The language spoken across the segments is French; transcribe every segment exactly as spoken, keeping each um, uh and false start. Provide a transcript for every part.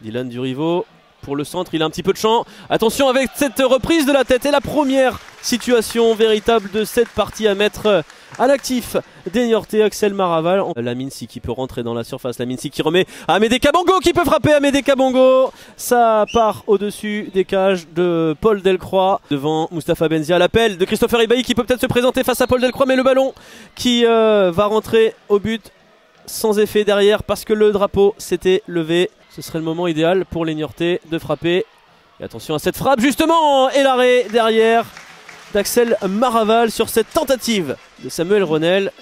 Dylan Durivo pour le centre, il a un petit peu de champ. Attention avec cette reprise de la tête et la première situation véritable de cette partie à mettre à l'actif des Niortais. Axel Maraval, Laminsi qui peut rentrer dans la surface, Laminsi qui remet à Amédée Kabongo qui peut frapper, Amédée Kabongo. Ça part au-dessus des cages de Paul Delcroix devant Mustapha Benzia. L'appel de Christopher Ibahi qui peut peut-être se présenter face à Paul Delcroix, mais le ballon qui euh, va rentrer au but sans effet derrière parce que le drapeau s'était levé. Ce serait le moment idéal pour les Niortais de frapper. Et attention à cette frappe justement, et l'arrêt derrière d'Axel Maraval sur cette tentative de Samuel Renel.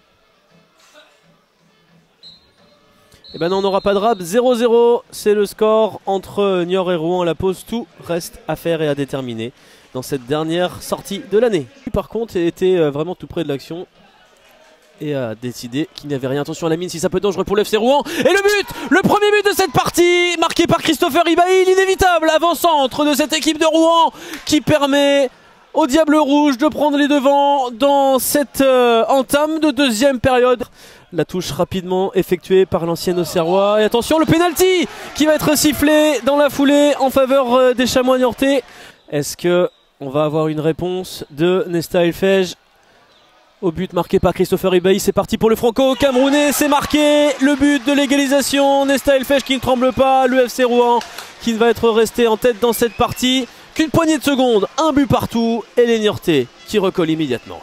Et ben non, on n'aura pas de rap, zéro zéro, c'est le score entre Niort et Rouen à la pause. Tout reste à faire et à déterminer dans cette dernière sortie de l'année. Par contre, il était vraiment tout près de l'action et a décidé qu'il n'y avait rien. Attention à la mine, si ça peut être dangereux pour l'F C Rouen. Et le but, le premier but de cette partie, marqué par Christopher Ibahi, l'inévitable avant-centre de cette équipe de Rouen qui permet au Diable Rouge de prendre les devants dans cette euh, entame de deuxième période. La touche rapidement effectuée par l'ancien Auxerrois. Et attention, le pénalty qui va être sifflé dans la foulée en faveur euh, des Chamois niortais. Est-ce que on va avoir une réponse de Nesta Elfej au but marqué par Christopher Ibahi? C'est parti pour le franco-camerounais, c'est marqué, le but de l'égalisation. Nesta Elfej qui ne tremble pas, le F C Rouen qui ne va être resté en tête dans cette partie qu'une poignée de secondes, un but partout et les Niortais qui recollent immédiatement.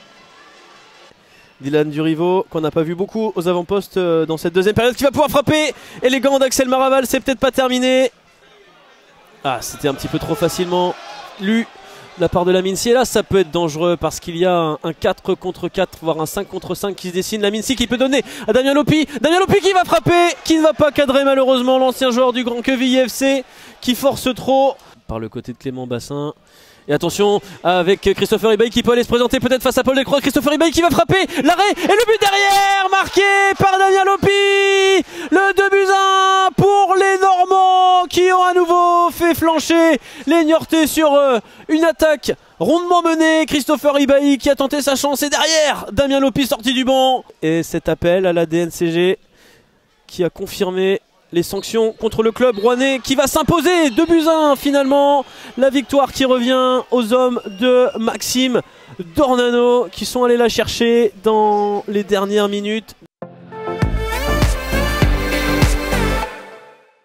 Dylan Durivo qu'on n'a pas vu beaucoup aux avant-postes dans cette deuxième période qui va pouvoir frapper. Élégant d'Axel Maraval, c'est peut-être pas terminé. Ah, c'était un petit peu trop facilement lu de la part de Laminsi. Et là ça peut être dangereux parce qu'il y a un, un quatre contre quatre, voire un cinq contre cinq qui se dessine. Laminsi qui peut donner à Damien Lopi. Damien Lopi qui va frapper, qui ne va pas cadrer malheureusement, l'ancien joueur du Grand Quevilly F C qui force trop par le côté de Clément Bassin. Et attention avec Christopher Ibahi qui peut aller se présenter peut-être face à Paul Delcroix. Christopher Ibahi qui va frapper, l'arrêt et le but derrière, marqué par Damien Lopi. Le deux buts à un pour les Normands qui ont à nouveau fait flancher les Niortais sur euh, une attaque rondement menée. Christopher Ibahi qui a tenté sa chance et derrière Damien Lopi sorti du banc. Et cet appel à la D N C G qui a confirmé les sanctions contre le club rouennais qui va s'imposer. Deux buts à un finalement. La victoire qui revient aux hommes de Maxime Dornano qui sont allés la chercher dans les dernières minutes.